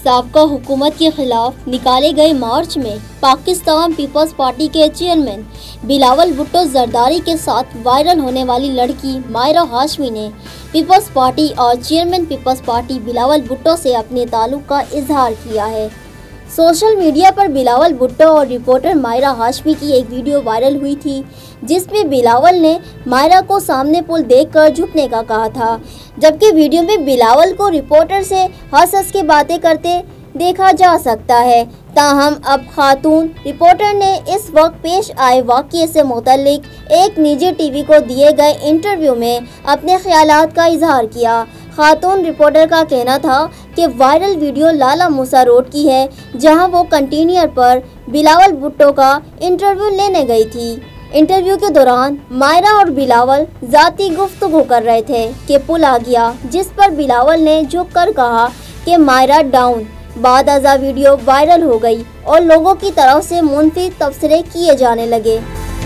साबका हुकूमत के खिलाफ निकाले गए मार्च में पाकिस्तान पीपल्स पार्टी के चेयरमैन बिलावल भुट्टो जरदारी के साथ वायरल होने वाली लड़की मायरा हाशमी ने पीपल्स पार्टी और chairman Peoples Party Bilawal Bhutto से अपने ताल्लुक का इजहार किया है। सोशल मीडिया पर बिलावल भुट्टो और रिपोर्टर मायरा हाशमी की एक वीडियो वायरल हुई थी, जिसमें बिलावल ने मायरा को सामने पुल देखकर झुकने का कहा था, जबकि वीडियो में बिलावल को रिपोर्टर से हंस के बातें करते देखा जा सकता है। ताहम अब खातून रिपोर्टर ने इस वक्त पेश आए वाक़ये से मुतल्लिक एक निजी टीवी को दिए गए इंटरव्यू में अपने ख्यालात का इजहार किया। खातून रिपोर्टर का कहना था कि viral video Lala Musa road की है, जहां वो कंटेनर पर बिलावल भुट्टो का इंटरव्यू लेने गई थी। इंटरव्यू के दौरान मायरा और बिलावल जाती गुफ्तगू कर रहे थे कि पुल आ गया, जिस पर बिलावल ने झुक कर कहा कि मायरा डाउन। बाद अज़ा वीडियो वायरल हो गई और लोगों की तरफ से मुनफी तबसरे किए जाने लगे।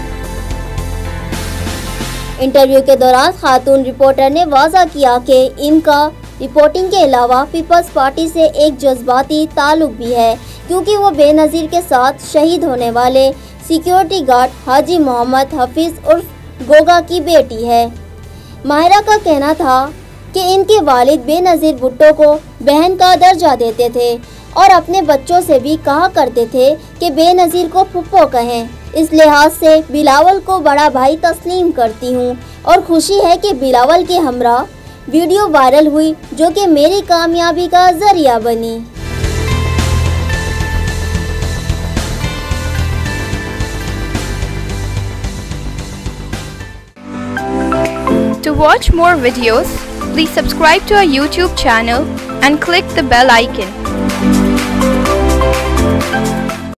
इंटरव्यू के दौरान खातून रिपोर्टर ने वाज़ा किया कि इनका रिपोर्टिंग के अलावा पीपल्स पार्टी से एक जज्बाती ताल्लुक भी है, क्योंकि वो बेनज़ीर के साथ शहीद होने वाले सिक्योरिटी गार्ड हाजी मोहम्मद हफीज़ उर्फ गोगा की बेटी है। माहिरा का कहना था कि इनके वालिद बेनज़ीर भुट्टो को बहन का दर्जा देते थे और अपने बच्चों से भी कहा करते थे कि बेनज़ीर को फुप्पो कहें। इस लिहाज से बिलावल को बड़ा भाई तस्लीम करती हूँ और खुशी है कि बिलावल के हमरा वीडियो वायरल हुई, जो कि मेरी कामयाबी का जरिया बनी। To watch more videos, please subscribe to our YouTube channel and click the bell icon.